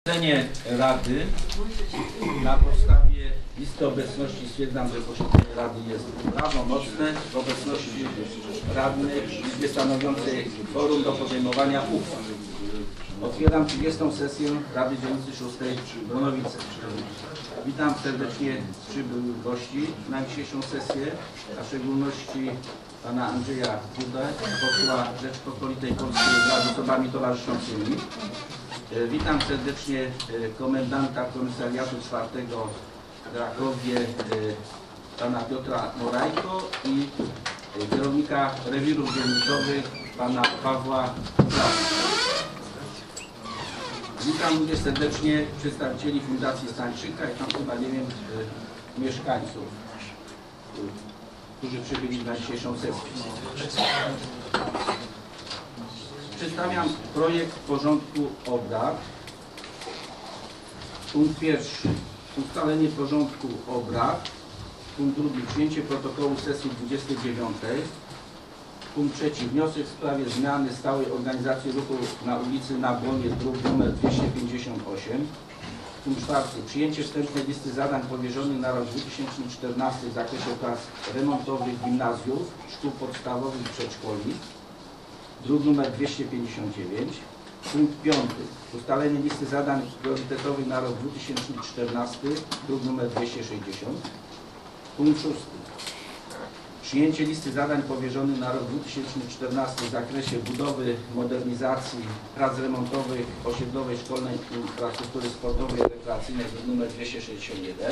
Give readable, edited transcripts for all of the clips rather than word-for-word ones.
Posiedzenie Rady na podstawie listy obecności stwierdzam, że posiedzenie Rady jest prawomocne w obecności radnych Izby stanowiącej forum do podejmowania uchwał. Otwieram 30. sesję Rady Dzielnicy 6 Bronowice. Witam serdecznie przybyłych gości na dzisiejszą sesję, a w szczególności pana Andrzeja Dudę, posła Rzeczypospolitej Polskiej wraz z osobami towarzyszącymi. Witam serdecznie komendanta komisariatu 4 w Krakowie, pana Piotra Morajko i kierownika rewirów dzielnicowych, pana Pawła Kucharza. Witam również serdecznie przedstawicieli Fundacji Stańczyka i tam chyba, nie wiem, mieszkańców, którzy przybyli na dzisiejszą sesję. Przedstawiam projekt porządku obrad. Punkt pierwszy. Ustalenie porządku obrad. Punkt drugi. Przyjęcie protokołu sesji 29. Punkt trzeci. Wniosek w sprawie zmiany stałej organizacji ruchu na ulicy na Błonie, druk nr 258. Punkt czwarty. Przyjęcie wstępnej listy zadań powierzonych na rok 2014 w zakresie prac remontowych gimnazjów, szkół podstawowych i przedszkoli. Druk nr 259. Punkt 5. Ustalenie listy zadań priorytetowych na rok 2014. Druk nr 260. Punkt 6. Przyjęcie listy zadań powierzonych na rok 2014 w zakresie budowy, modernizacji, prac remontowych, osiedlowej, szkolnej infrastruktury sportowej i rekreacyjnej, druk nr 261.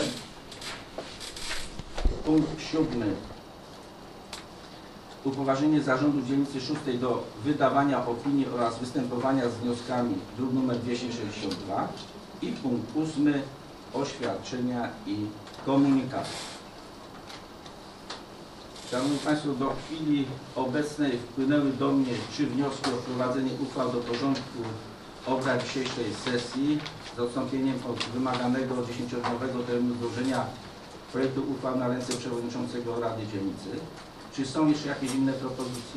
Punkt 7. Upoważnienie Zarządu Dzielnicy 6 do wydawania opinii oraz występowania z wnioskami, druk nr 262. I punkt 8. Oświadczenia i komunikaty. Szanowni Państwo, do chwili obecnej wpłynęły do mnie 3 wnioski o wprowadzenie uchwał do porządku obrad dzisiejszej sesji z odstąpieniem od wymaganego 10-dniowego terminu złożenia projektu uchwał na ręce Przewodniczącego Rady Dzielnicy. Czy są jeszcze jakieś inne propozycje?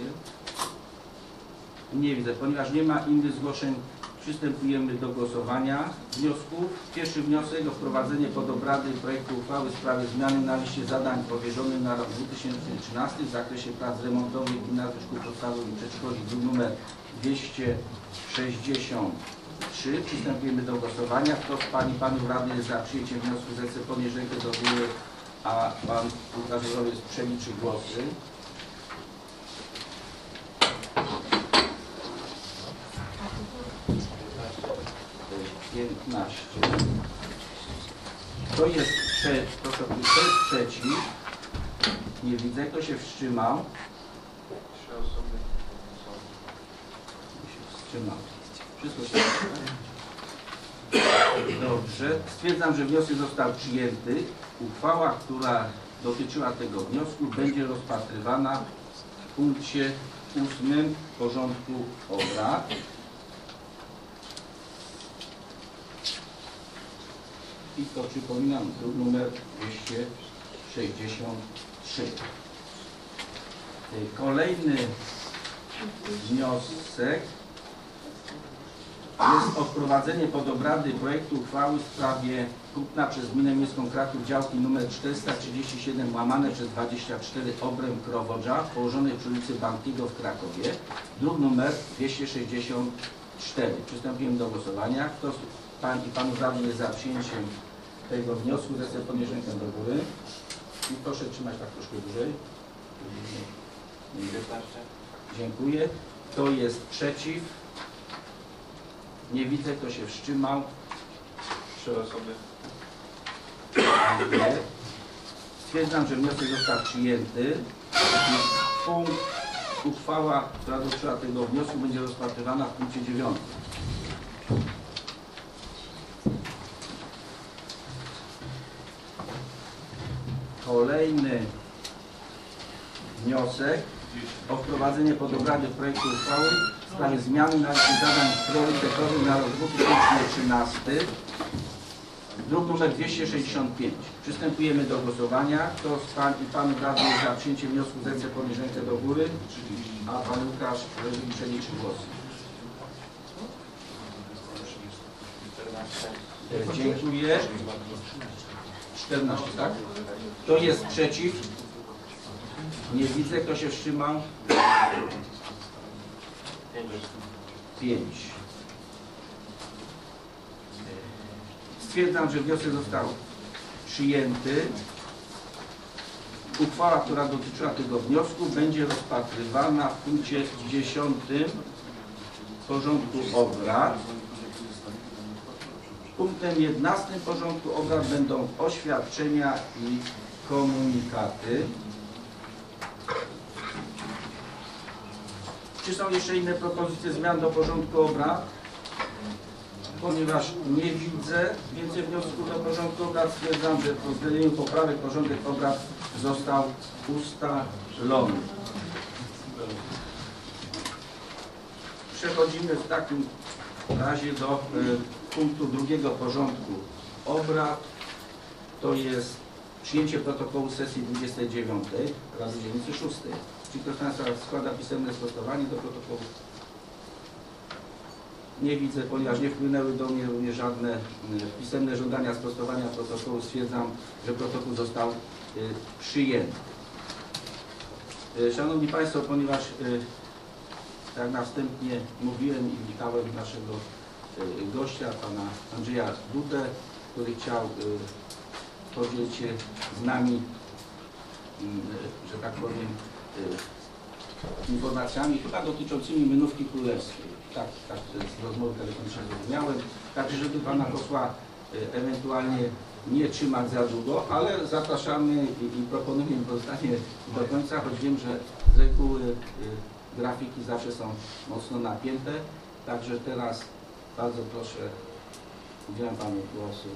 Nie widzę. Ponieważ nie ma innych zgłoszeń, przystępujemy do głosowania wniosków. Pierwszy wniosek o wprowadzenie pod obrady projektu uchwały w sprawie zmiany na liście zadań powierzonych na rok 2013 w zakresie prac remontowych gimnazjów, szkół podstawowych i przedszkoli, druk nr 263. Przystępujemy do głosowania. Kto z Pań i Panów Radnych jest za przyjęciem wniosku, zechce podnieść rękę do góry, a Pan Łukasz przeliczy głosy. Kto jest przeciw? Nie widzę. Kto się wstrzymał? 3 osoby się wstrzymał. Wszystko się dobrze. Stwierdzam, że wniosek został przyjęty. Uchwała, która dotyczyła tego wniosku, będzie rozpatrywana w punkcie 8 porządku obrad. I to przypominam, druk numer 263. Kolejny wniosek jest o wprowadzenie pod obrady projektu uchwały w sprawie kupna przez Gminę Miejską Kraków działki nr 437/24 Obręb-Krowodża położonej przy ulicy Bankiego w Krakowie, druk nr 264. Przystępujemy do głosowania. Kto z Pań i Panów Radnych jest za przyjęciem tego wniosku, zechce podnieść rękę do góry. I proszę trzymać tak troszkę dłużej. Dziękuję. Kto jest przeciw? Nie widzę. Kto się wstrzymał? 3 osoby. Nie. Stwierdzam, że wniosek został przyjęty. Punkt uchwała, która dotyczyła tego wniosku, będzie rozpatrywana w punkcie 9. Kolejny wniosek o wprowadzenie pod obrady projektu uchwały w sprawie zmiany na liście zadań priorytetowych na rok 2013, druk nr 265. Przystępujemy do głosowania. Kto z Pań i Panów Radnych jest za przyjęciem wniosku, zechce podnieść rękę do góry, a Pan Łukasz przeliczy głosy. 14. Dziękuję. 14, tak? Kto jest przeciw? Nie widzę. Kto się wstrzymał? 5. Stwierdzam, że wniosek został przyjęty. Uchwała, która dotyczyła tego wniosku, będzie rozpatrywana w punkcie 10 porządku obrad. Punktem 11 porządku obrad będą oświadczenia i komunikaty. Czy są jeszcze inne propozycje zmian do porządku obrad? Ponieważ nie widzę więcej wniosków do porządku obrad, stwierdzam, że po uwzględnieniu poprawek porządek obrad został ustalony. Przechodzimy w takim razie do punktu drugiego porządku obrad. To jest przyjęcie protokołu sesji 29 Rady Dzielnicy 6. Czy ktoś z Państwa składa pisemne sprostowanie do protokołu? Nie widzę, ponieważ nie wpłynęły do mnie również żadne pisemne żądania sprostowania protokołu. Stwierdzam, że protokół został przyjęty. Szanowni Państwo, ponieważ tak na wstępie mówiłem i witałem naszego gościa, pana Andrzeja Dudę, który chciał podzielić się z nami, że tak powiem, informacjami chyba dotyczącymi Mynówki Królewskiej. Tak z rozmowy telefonicznej zrozumiałem. Także, żeby pana posła ewentualnie nie trzymać za długo, ale zapraszamy i proponujemy pozostanie do końca, choć wiem, że z reguły grafiki zawsze są mocno napięte. Także teraz bardzo proszę, udzielam panu głosu.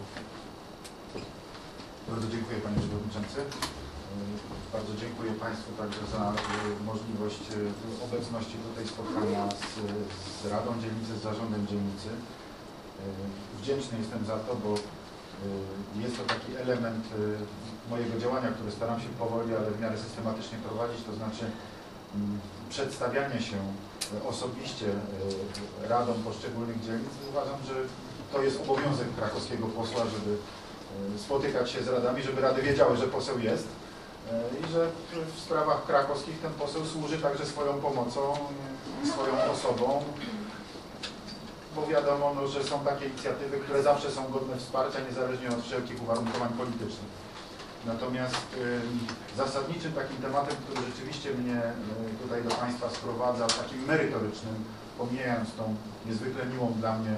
Bardzo dziękuję panie przewodniczący. Bardzo dziękuję Państwu także za możliwość obecności tutaj spotkania z Radą Dzielnicy, z Zarządem Dzielnicy. Wdzięczny jestem za to, bo jest to taki element mojego działania, który staram się powoli, ale w miarę systematycznie prowadzić, to znaczy przedstawianie się osobiście radom poszczególnych dzielnic. Uważam, że to jest obowiązek krakowskiego posła, żeby spotykać się z radami, żeby rady wiedziały, że poseł jest. I że w sprawach krakowskich ten poseł służy także swoją pomocą, swoją osobą, bo wiadomo, no, że są takie inicjatywy, które zawsze są godne wsparcia, niezależnie od wszelkich uwarunkowań politycznych. Natomiast zasadniczym takim tematem, który rzeczywiście mnie tutaj do Państwa sprowadza, takim merytorycznym, pomijając tą niezwykle miłą dla mnie,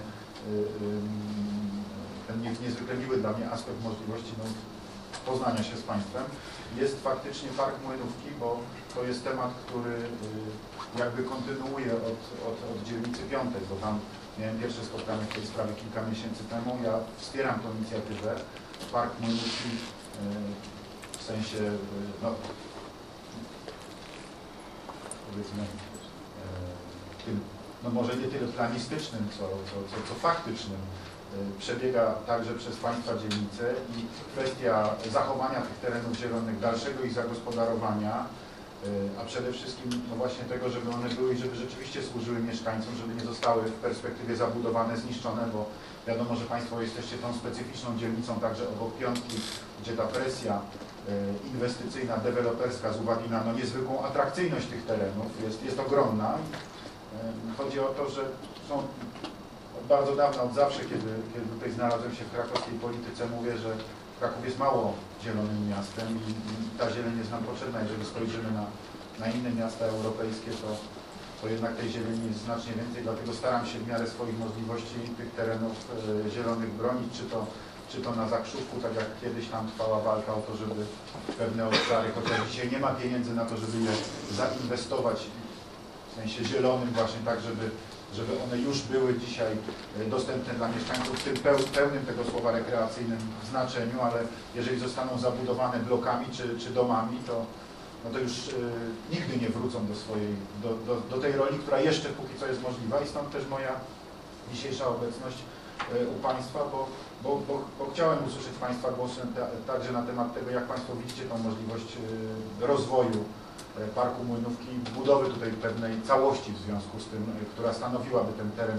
ten niezwykle miły dla mnie aspekt możliwości poznania się z Państwem, jest faktycznie Park Młynówki, bo to jest temat, który jakby kontynuuje od dzielnicy 5, bo tam miałem pierwsze spotkanie w tej sprawie kilka miesięcy temu. Ja wspieram tę inicjatywę. Park Młynówki w sensie, no, powiedzmy, tym, no może nie tyle planistycznym, co faktycznym, przebiega także przez Państwa dzielnice i kwestia zachowania tych terenów zielonych, dalszego ich zagospodarowania, a przede wszystkim no właśnie tego, żeby one były i żeby rzeczywiście służyły mieszkańcom, żeby nie zostały w perspektywie zabudowane, zniszczone, bo wiadomo, że Państwo jesteście tą specyficzną dzielnicą także obok Piątki, gdzie ta presja inwestycyjna, deweloperska z uwagi na no, niezwykłą atrakcyjność tych terenów jest ogromna. Chodzi o to, że są od bardzo dawna, od zawsze, kiedy tutaj znalazłem się w krakowskiej polityce, mówię, że Kraków jest mało zielonym miastem i ta zieleń jest nam potrzebna. Jeżeli spojrzymy na inne miasta europejskie, to jednak tej zieleni jest znacznie więcej, dlatego staram się w miarę swoich możliwości tych terenów zielonych bronić, czy to na Zakrzówku, tak jak kiedyś tam trwała walka o to, żeby pewne obszary, chociaż dzisiaj nie ma pieniędzy na to, żeby je zainwestować w sensie zielonym właśnie tak, żeby one już były dzisiaj dostępne dla mieszkańców w tym pełnym tego słowa rekreacyjnym znaczeniu, ale jeżeli zostaną zabudowane blokami czy domami, to już nigdy nie wrócą do tej roli, która jeszcze póki co jest możliwa i stąd też moja dzisiejsza obecność u Państwa, bo chciałem usłyszeć Państwa głosy także na temat tego, jak Państwo widzicie tą możliwość rozwoju Parku Młynówki, budowy tutaj pewnej całości w związku z tym, która stanowiłaby ten teren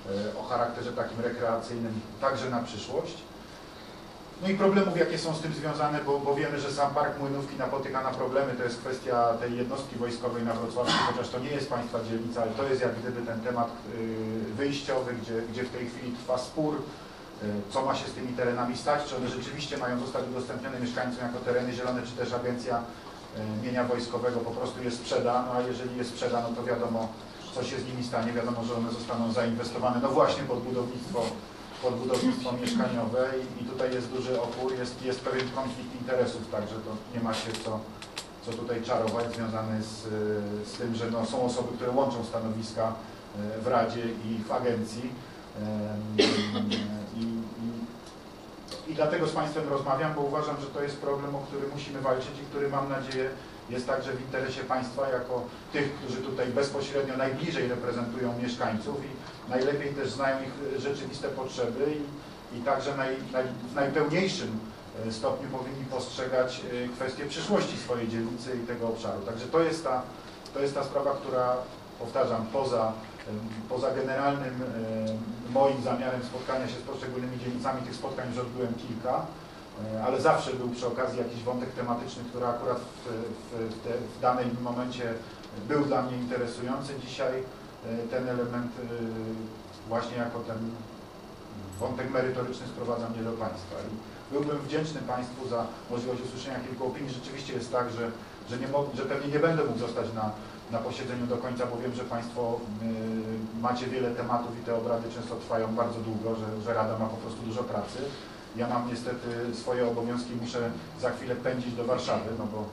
o charakterze takim rekreacyjnym także na przyszłość. No i problemów, jakie są z tym związane, bo wiemy, że sam Park Młynówki napotyka na problemy, to jest kwestia tej jednostki wojskowej na Wrocławsku, chociaż to nie jest państwa dzielnica, ale to jest jak gdyby ten temat wyjściowy, gdzie w tej chwili trwa spór, co ma się z tymi terenami stać, czy one rzeczywiście mają zostać udostępnione mieszkańcom jako tereny zielone, czy też Agencja Mienia Wojskowego po prostu je sprzeda, no a jeżeli je sprzeda, no to wiadomo, co się z nimi stanie, wiadomo, że one zostaną zainwestowane, no właśnie pod budownictwo mieszkaniowe i tutaj jest duży opór, jest pewien konflikt interesów, także to nie ma się co tutaj czarować, związany z tym, że no, są osoby, które łączą stanowiska w Radzie i w Agencji i dlatego z Państwem rozmawiam, bo uważam, że to jest problem, o który musimy walczyć i który, mam nadzieję, jest także w interesie Państwa jako tych, którzy tutaj bezpośrednio najbliżej reprezentują mieszkańców i najlepiej też znają ich rzeczywiste potrzeby i także w najpełniejszym stopniu powinni postrzegać kwestię przyszłości swojej dzielnicy i tego obszaru. Także to jest ta sprawa, która, powtarzam, poza generalnym moim zamiarem spotkania się z poszczególnymi dzielnicami, tych spotkań już odbyłem kilka, ale zawsze był przy okazji jakiś wątek tematyczny, który akurat w danym momencie był dla mnie interesujący. Dzisiaj ten element właśnie jako ten wątek merytoryczny sprowadza mnie do Państwa. I byłbym wdzięczny Państwu za możliwość usłyszenia kilku opinii. Rzeczywiście jest tak, że pewnie nie będę mógł zostać na posiedzeniu do końca, bo wiem, że Państwo macie wiele tematów i te obrady często trwają bardzo długo, że Rada ma po prostu dużo pracy. Ja mam niestety swoje obowiązki, muszę za chwilę pędzić do Warszawy, no bo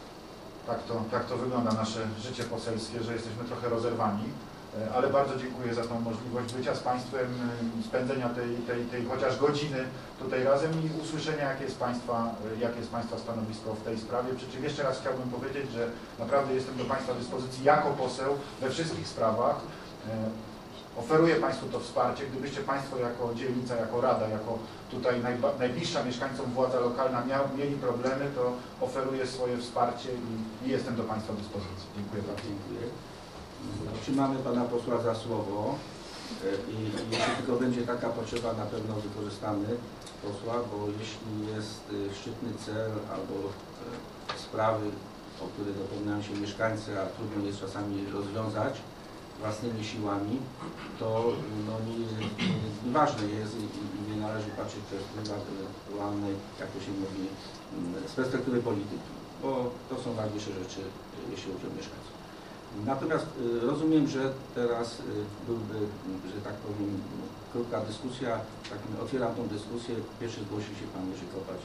tak to wygląda nasze życie poselskie, że jesteśmy trochę rozerwani, ale bardzo dziękuję za tą możliwość bycia z Państwem, spędzenia tej chociaż godziny tutaj razem i usłyszenia, jakie jest Państwa stanowisko w tej sprawie. Przy czym jeszcze raz chciałbym powiedzieć, że naprawdę jestem do Państwa dyspozycji jako poseł we wszystkich sprawach. Oferuję Państwu to wsparcie. Gdybyście Państwo jako dzielnica, jako Rada, jako tutaj najbliższa mieszkańcom władza lokalna mieli problemy, to oferuję swoje wsparcie i jestem do Państwa dyspozycji. Dziękuję bardzo. Dziękuję. Trzymamy Pana posła za słowo i jeśli tylko będzie taka potrzeba, na pewno wykorzystamy posła, bo jeśli jest szczytny cel albo sprawy, o które dopominają się mieszkańcy, a trudno jest czasami rozwiązać własnymi siłami, to no, nieważne jest i nie należy patrzeć przez pryzmat ewentualnej, jak to się mówi, z perspektywy polityki, bo to są ważniejsze rzeczy, jeśli chodzi o mieszkańców. Natomiast rozumiem, że teraz byłby, że tak powiem, krótka dyskusja, otwieram tą dyskusję. Pierwszy zgłosił się Pan Jerzy Kopacz.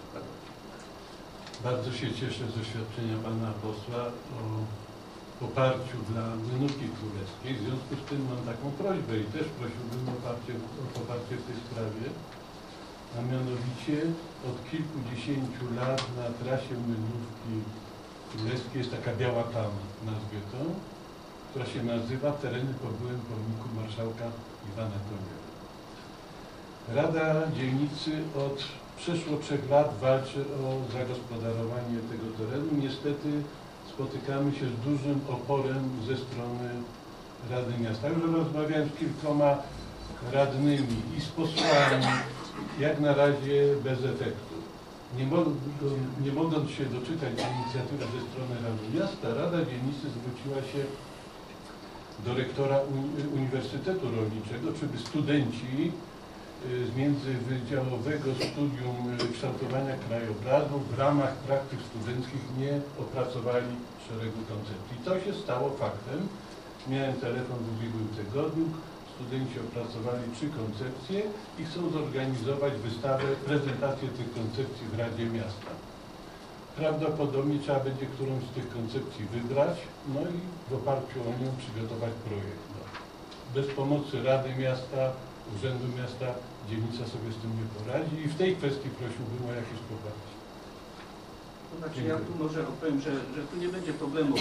Bardzo się cieszę z oświadczenia Pana posła o poparciu dla Młynówki Królewskiej. W związku z tym mam taką prośbę i też prosiłbym o poparcie w tej sprawie, a mianowicie od kilkudziesięciu lat na trasie Młynówki Królewskiej jest taka biała plama, nazwę to, która się nazywa Tereny po byłym pomniku marszałka Iwana Koniora. Rada dzielnicy od przeszło 3 lat walczy o zagospodarowanie tego terenu. Niestety spotykamy się z dużym oporem ze strony Rady Miasta. Już rozmawiałem z kilkoma radnymi i z posłami, jak na razie bez efektu. Nie mogąc się doczytać inicjatywy ze strony Rady Miasta, Rada Dzielnicy zwróciła się do rektora Uniwersytetu Rolniczego, czy by studenci z międzywydziałowego studium kształtowania krajobrazu w ramach praktyk studenckich nie opracowali szeregu koncepcji. To się stało faktem. Miałem telefon w ubiegłym tygodniu. Studenci opracowali 3 koncepcje i chcą zorganizować wystawę, prezentację tych koncepcji w Radzie Miasta. Prawdopodobnie trzeba będzie którąś z tych koncepcji wybrać, no i w oparciu o nią przygotować projekt. No. Bez pomocy Rady Miasta, Urzędu Miasta dzielnica sobie z tym nie poradzi i w tej kwestii prosiłbym o jakieś poparcie. To znaczy ja tu może odpowiem, że tu nie będzie problemu.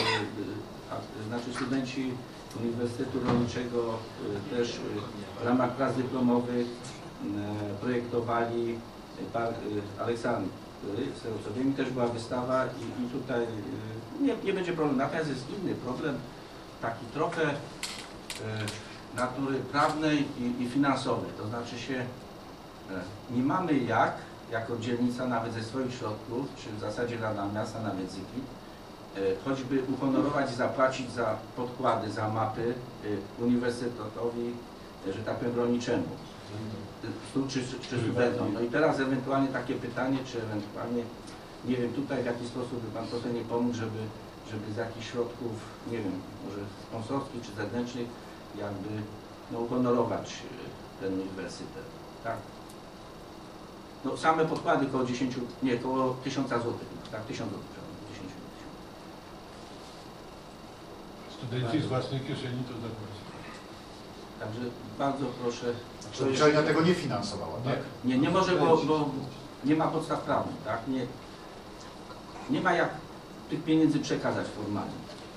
Znaczy studenci Uniwersytetu Rolniczego też w ramach prac dyplomowych projektowali Park Aleksandry. Z tego co wiem, też była wystawa i tutaj nie będzie problemu. Natomiast jest inny problem, taki trochę natury prawnej i finansowej. To znaczy się, nie mamy jako dzielnica nawet ze swoich środków, czy w zasadzie Rada Miasta, nawet ZIKIT, choćby uhonorować i zapłacić za podkłady, za mapy uniwersytetowi, że tak powiem, rolniczemu, czy studentom. No i teraz ewentualnie takie pytanie, czy ewentualnie, nie wiem, tutaj w jaki sposób by Pan poseł nie pomógł, żeby z jakichś środków, nie wiem, może sponsorskich czy zewnętrznych, jakby no, uhonorować ten uniwersytet, tak? No same podkłady koło 10, nie, koło 1000 zł, tak, 1000 zł, 10 000. Studenci z własnej kieszeni to zapłacą. Także bardzo proszę. Czy uczelnia tego nie finansowała, tak? Nie może, bo nie ma podstaw prawnych, tak? Nie ma jak tych pieniędzy przekazać formalnie.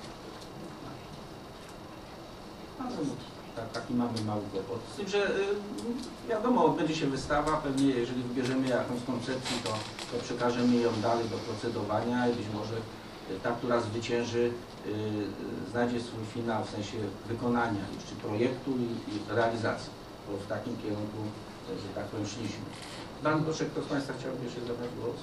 Ale taki mamy mały kłopot. Z tym, że wiadomo, odbędzie się wystawa, pewnie jeżeli wybierzemy jakąś koncepcję, to przekażemy ją dalej do procedowania i być może ta, która zwycięży, znajdzie swój finał w sensie wykonania czy projektu i realizacji. Bo w takim kierunku, że tak powiem, szliśmy. Bardzo proszę, kto z Państwa chciałby jeszcze zabrać głos?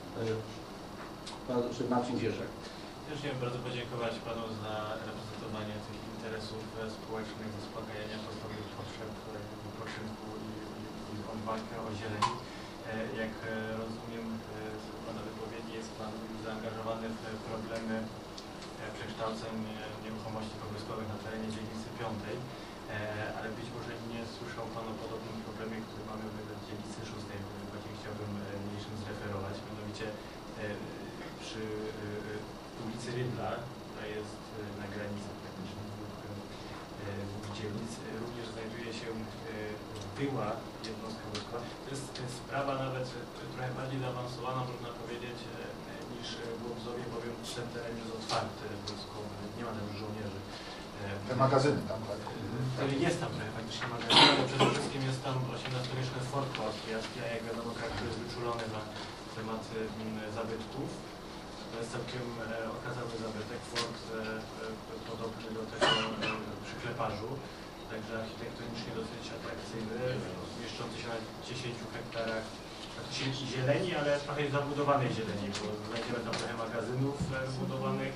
Bardzo proszę, Marcin Dzierżak. Też chciałem bardzo podziękować Panu za reprezentowanie tych interesów społecznych, zaspokajania podstawowych potrzeb wypoczynku i walkę o zieleń. Jak rozumiem z Pana wypowiedzi, jest Pan zaangażowany w problemy przekształceń nieruchomości powyskowych na terenie dzielnicy 5, ale być może nie słyszał Pan o podobnym problemie, który mamy w dzielnicy 6, który właśnie chciałbym mniejszym zreferować, mianowicie przy ulicy Rydla, która jest na granicy praktycznie dwóch dzielnic, również znajduje się była jednostka wojskowa. To jest sprawa nawet trochę bardziej zaawansowana, można powiedzieć, niż w Łobzowie, bowiem ten teren jest otwarty wojskowy, nie ma tam żołnierzy. Te magazyny tam, tak? Jest tam trochę faktycznie magazyn, ale przede wszystkim jest tam 18-mieszny Fort austriacki, a jak wiadomo, Kraków jest wyczulony na tematy zabytków. To jest całkiem okazały zabytek, fort podobny do tego przy Kleparzu, także architektonicznie dosyć atrakcyjny, mieszczący się na 10 hektarach zieleni, ale trochę zabudowanej zieleni, bo znajdziemy tam trochę magazynów budowanych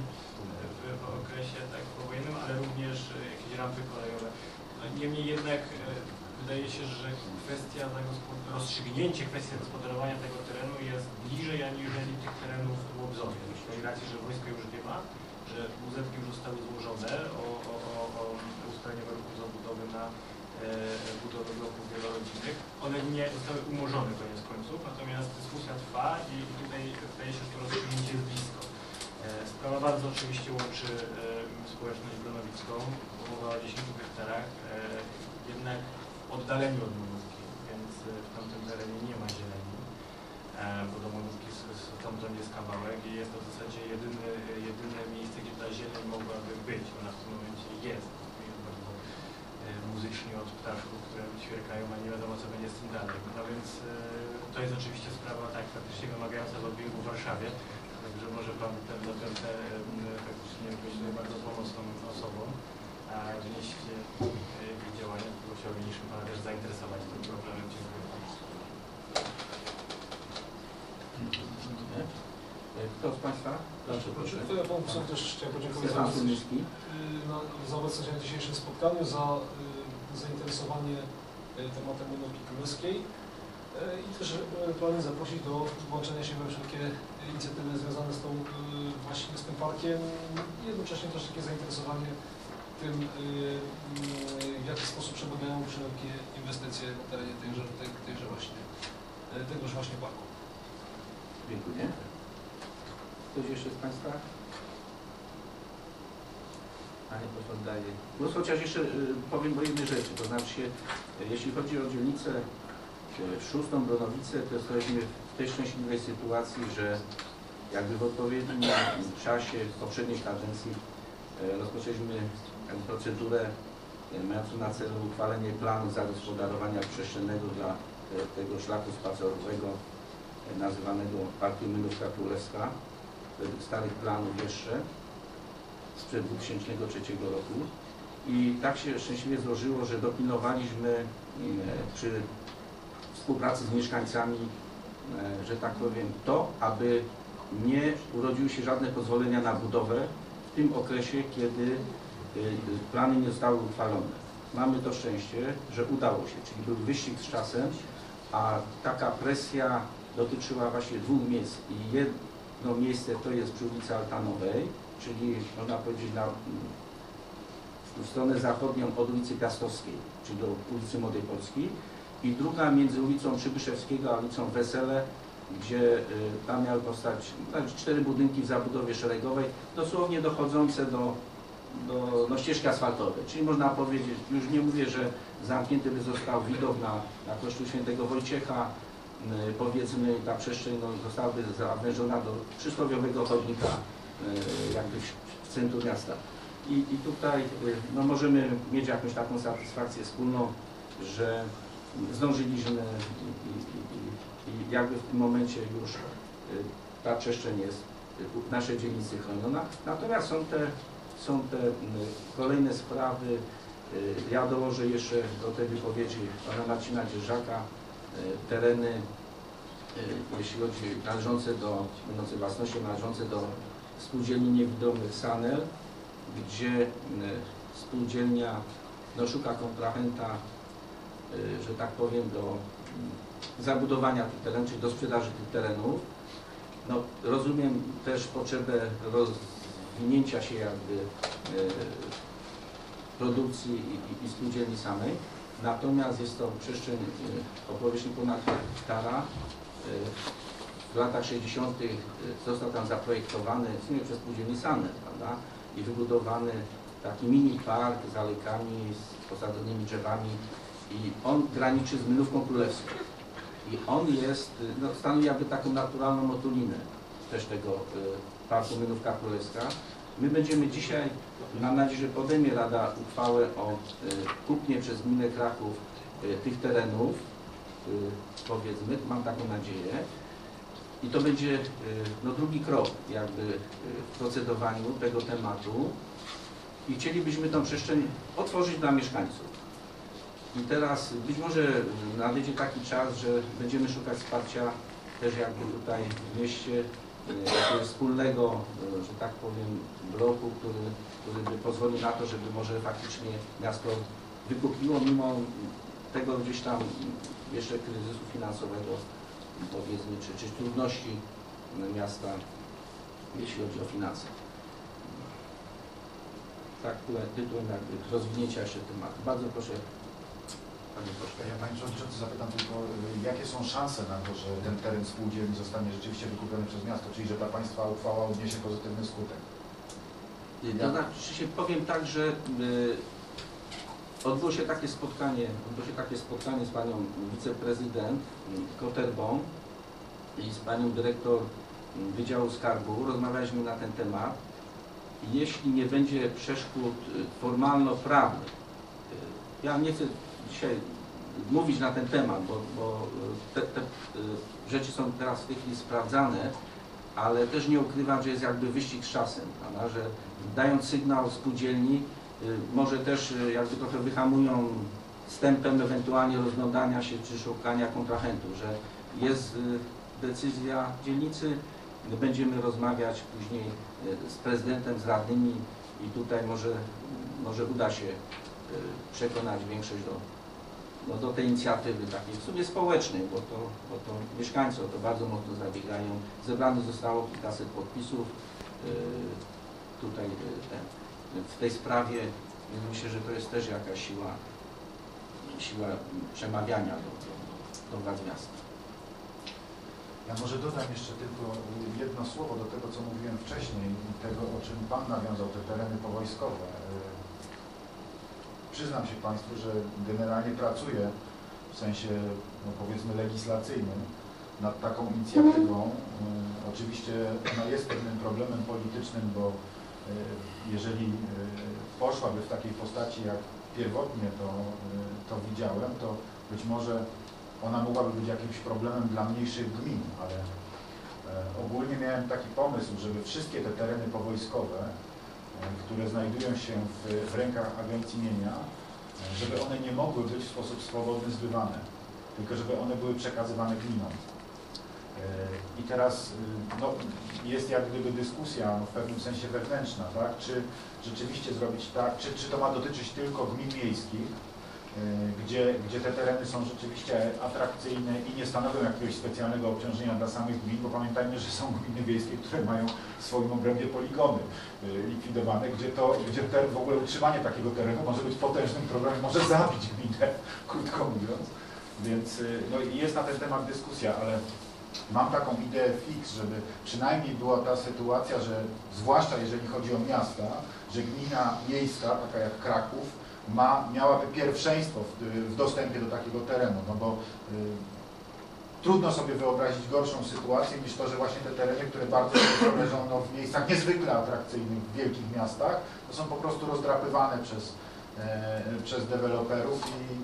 w okresie tak powojennym, ale również jakieś rampy kolejowe. Niemniej jednak wydaje się, że rozstrzygnięcie kwestii zagospodarowania tego terenu jest bliżej aniżeli tych terenów w Łobzowie. Z tej racji, że wojsko już nie ma, że WZ-ki już zostały złożone o ustalenie warunków zabudowy na budowę bloków wielorodzinnych. One nie zostały umorzone koniec końców, natomiast dyskusja trwa i tutaj wydaje się, że to rozstrzygnięcie jest blisko. Sprawa bardzo oczywiście łączy społeczność bronowicką, mowa o 10 hektarach, jednak oddaleniu od Monówki, więc w tamtym terenie nie ma zieleni, bo do Monówki stamtąd jest kawałek i jest to w zasadzie jedyne miejsce, gdzie ta zieleń mogłaby być. Ona w tym momencie jest. Bardzo muzycznie od ptaszków, które ćwierkają, a nie wiadomo, co będzie z tym dalej. No więc to jest oczywiście sprawa tak faktycznie wymagająca lobbyingu w Warszawie, także może Pan zapewne faktycznie być bardzo pomocną osobą, a wnieść jakieś działania, które chciałbym Pana też zainteresować tym problemem. Dziękuję bardzo. Kto z Państwa? Proszę, proszę. Ja Panu poseł też chciałem podziękować za obecność na dzisiejszym spotkaniu, za zainteresowanie tematem Monówki Królewskiej i też ewentualnie zaprosić do włączenia się we wszelkie inicjatywy związane z właśnie z tym parkiem i jednocześnie też takie zainteresowanie tym, w jaki sposób przebiegają wszelkie inwestycje na terenie tegoż właśnie parku. Dziękuję. Ktoś jeszcze z Państwa? Panie poseł oddaję głos, chociaż jeszcze powiem o jednej rzeczy, to znaczy jeśli chodzi o dzielnicę 6 Bronowicę, to jesteśmy w tej szczęśliwej sytuacji, że jakby w odpowiednim czasie w poprzedniej kadencji rozpoczęliśmy procedurę mającą na celu uchwalenie planu zagospodarowania przestrzennego dla tego szlaku spacerowego nazywanego Parkiem Monówka Królewska, według starych planów jeszcze sprzed 2003 roku. I tak się szczęśliwie złożyło, że dopilnowaliśmy przy współpracy z mieszkańcami, że tak powiem, to, aby nie urodziły się żadne pozwolenia na budowę w tym okresie, kiedy plany nie zostały uchwalone. Mamy to szczęście, że udało się, czyli był wyścig z czasem, a taka presja dotyczyła właśnie dwóch miejsc i jedno miejsce to jest przy ulicy Altanowej, czyli można powiedzieć w stronę zachodnią od ulicy Piastowskiej, czyli do ulicy Młodej Polski, i druga między ulicą Przybyszewskiego a ulicą Wesele, gdzie tam miały powstać 4 budynki w zabudowie szeregowej, dosłownie dochodzące do ścieżki asfaltowej. Czyli można powiedzieć, już nie mówię, że zamknięty by został widok na kościół świętego Wojciecha, powiedzmy ta przestrzeń zostałaby zawężona do przysłowiowego chodnika jakby w centrum miasta. I tutaj możemy mieć jakąś taką satysfakcję wspólną, że zdążyliśmy i jakby w tym momencie już ta przestrzeń jest w naszej dzielnicy chroniona. Natomiast są te kolejne sprawy. Ja dołożę jeszcze do tej wypowiedzi pana Marcina Dzierżaka tereny, jeśli chodzi będące własnością należące do spółdzielni niewidomych Sanel, gdzie spółdzielnia szuka kontrahenta, że tak powiem, do zabudowania tych terenów, czyli do sprzedaży tych terenów. Rozumiem też potrzebę rozwinięcia się jakby produkcji i spółdzielni samej. Natomiast jest to przestrzeń o powierzchni ponad hektara. W latach 60. został tam zaprojektowany w sumie przez spółdzielni Sanel, prawda? I wybudowany taki mini park z alejkami, z posadzonymi drzewami, i on graniczy z Mynówką Królewską. I on jest, stanowi jakby taką naturalną otulinę też tego parku Mynówka Królewska. My będziemy dzisiaj, mam nadzieję, że podejmie Rada uchwałę o kupnie przez gminę Kraków tych terenów, powiedzmy, mam taką nadzieję. I to będzie drugi krok jakby w procedowaniu tego tematu i chcielibyśmy tę przestrzeń otworzyć dla mieszkańców. I teraz być może nadejdzie taki czas, że będziemy szukać wsparcia też jakby tutaj w mieście jakiegoś wspólnego, że tak powiem, bloku, który by pozwolił na to, żeby może faktycznie miasto wykupiło mimo tego gdzieś tam jeszcze kryzysu finansowego, powiedzmy, czy trudności miasta, jeśli chodzi o finanse. Tak, tytułem jakby rozwinięcia jeszcze tematu. Bardzo proszę, panie pośle. Ja, panie przewodniczący, zapytam tylko, jakie są szanse na to, że ten teren spółdzielni zostanie rzeczywiście wykupiony przez miasto, czyli że ta państwa uchwała odniesie pozytywny skutek? To znaczy, powiem tak, że odbyło się takie spotkanie z panią wiceprezydent Koterbą i z panią dyrektor Wydziału Skarbu. Rozmawialiśmy na ten temat. Jeśli nie będzie przeszkód formalno-prawnych, ja nie chcę dzisiaj mówić na ten temat, bo te rzeczy są teraz w tej chwili sprawdzane, ale też nie ukrywam, że jest jakby wyścig z czasem, prawda? Że dając sygnał spółdzielni, może też jakby trochę wyhamują z tempem ewentualnie rozglądania się czy szukania kontrahentów, że jest decyzja dzielnicy, będziemy rozmawiać później z prezydentem, z radnymi i tutaj może uda się przekonać większość do tej inicjatywy takiej w sumie społecznej, bo to mieszkańcy o to bardzo mocno zabiegają. Zebrane zostało kilkaset podpisów tutaj w tej sprawie, więc myślę, że to jest też jakaś siła przemawiania do władz miasta. Ja może dodam jeszcze tylko jedno słowo do tego, co mówiłem wcześniej, tego, o czym Pan nawiązał, te tereny powojskowe. Przyznam się Państwu, że generalnie pracuję w sensie, powiedzmy, legislacyjnym nad taką inicjatywą. Oczywiście ona jest pewnym problemem politycznym, bo jeżeli poszłaby w takiej postaci, jak pierwotnie to widziałem, to być może ona mogłaby być jakimś problemem dla mniejszych gmin, ale ogólnie miałem taki pomysł, żeby wszystkie te tereny powojskowe które znajdują się w rękach Agencji Mienia, żeby one nie mogły być w sposób swobodny zbywane, tylko żeby one były przekazywane gminom. I teraz no, jest jak gdyby dyskusja w pewnym sensie wewnętrzna, tak? Czy rzeczywiście zrobić tak, czy to ma dotyczyć tylko gmin miejskich, gdzie te tereny są rzeczywiście atrakcyjne i nie stanowią jakiegoś specjalnego obciążenia dla samych gmin, bo pamiętajmy, że są gminy wiejskie, które mają w swoim obrębie poligony likwidowane, gdzie w ogóle utrzymanie takiego terenu może być potężnym problemem, może zabić gminę, krótko mówiąc. Więc no, jest na ten temat dyskusja, ale mam taką ideę fix, żeby przynajmniej była ta sytuacja, że zwłaszcza jeżeli chodzi o miasta, że gmina miejska, taka jak Kraków, miałaby pierwszeństwo w dostępie do takiego terenu, no bo trudno sobie wyobrazić gorszą sytuację niż to, że właśnie te tereny, które bardzo często leżą no, w miejscach niezwykle atrakcyjnych w wielkich miastach, to są po prostu rozdrapywane przez deweloperów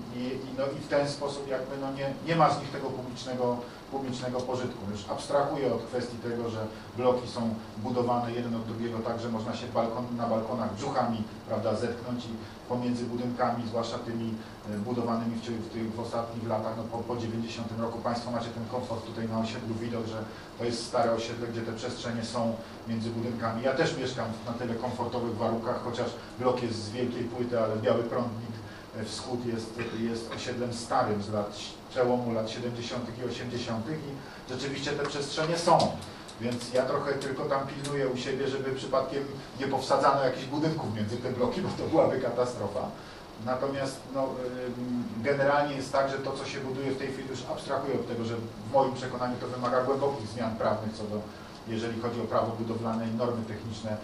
i w ten sposób jakby no nie ma z nich tego publicznego pożytku. Już abstrahuję od kwestii tego, że bloki są budowane jeden od drugiego tak, że można się na balkonach brzuchami, prawda, zetknąć i pomiędzy budynkami, zwłaszcza tymi budowanymi w ostatnich latach, no po 90 roku Państwo macie ten komfort tutaj na osiedlu, widok, że to jest stare osiedle, gdzie te przestrzenie są między budynkami. Ja też mieszkam na tyle komfortowych warunkach, chociaż blok jest z wielkiej płyty, ale Biały Prądnik Wschód jest osiedlem starym z przełomu lat 70. i 80. i rzeczywiście te przestrzenie są. Więc ja trochę tylko tam pilnuję u siebie, żeby przypadkiem nie powsadzano jakichś budynków między te bloki, bo to byłaby katastrofa. Natomiast no, generalnie jest tak, że to, co się buduje w tej chwili, już abstrahuję od tego, że w moim przekonaniu to wymaga głębokich zmian prawnych co do, jeżeli chodzi o prawo budowlane i normy techniczne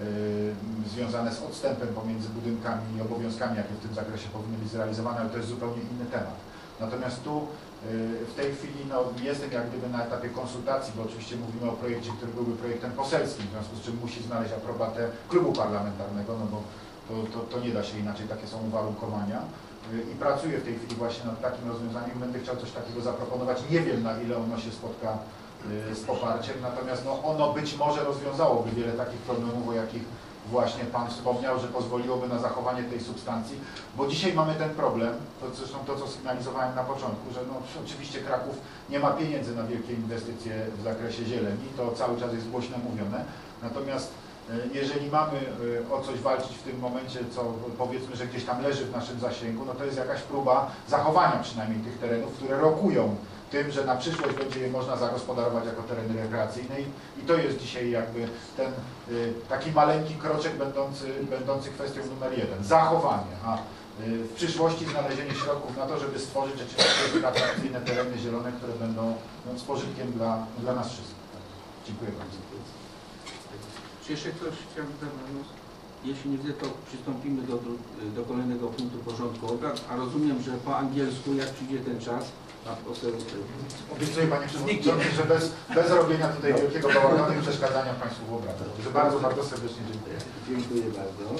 związane z odstępem pomiędzy budynkami i obowiązkami, jakie w tym zakresie powinny być zrealizowane, ale to jest zupełnie inny temat. Natomiast tu w tej chwili no, jestem jak gdyby na etapie konsultacji, bo oczywiście mówimy o projekcie, który byłby projektem poselskim, w związku z czym musi znaleźć aprobatę klubu parlamentarnego, no bo to nie da się inaczej, takie są uwarunkowania. I pracuję w tej chwili właśnie nad takim rozwiązaniem, będę chciał coś takiego zaproponować. Nie wiem, na ile ono się spotka z poparciem, natomiast no, ono być może rozwiązałoby wiele takich problemów, o jakich właśnie Pan wspomniał, że pozwoliłoby na zachowanie tej substancji, bo dzisiaj mamy ten problem, zresztą to, co sygnalizowałem na początku, że no, oczywiście Kraków nie ma pieniędzy na wielkie inwestycje w zakresie zieleni, to cały czas jest głośno mówione, natomiast jeżeli mamy o coś walczyć w tym momencie, co powiedzmy, że gdzieś tam leży w naszym zasięgu, no to jest jakaś próba zachowania przynajmniej tych terenów, które rokują tym, że na przyszłość będzie je można zagospodarować jako tereny rekreacyjne i to jest dzisiaj jakby ten taki maleńki kroczek będący kwestią numer 1. Zachowanie, a w przyszłości znalezienie środków na to, żeby stworzyć rzeczywiście atrakcyjne tereny zielone, które będą no, z pożytkiem dla nas wszystkich. Dziękuję bardzo. Czy jeszcze ktoś chciałby zabrać głos? Jeśli nie widzę, to przystąpimy do kolejnego punktu porządku obrad, a rozumiem, że po angielsku, jak przyjdzie ten czas, pan poseł... Obiecuję Panie Przewodniczący, że bez robienia tutaj wielkiego bałaganu i przeszkadzania Państwu w obradach. Bardzo, bardzo serdecznie dziękuję. Dziękuję bardzo.